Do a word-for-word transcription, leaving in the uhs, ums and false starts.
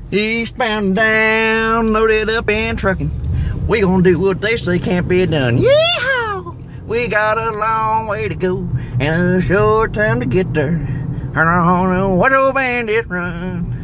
Eastbound down, loaded up and trucking. We gonna do what they say can't be done. Yeehaw! We got a long way to go and a short time to get there. Turn on and watch old bandit run.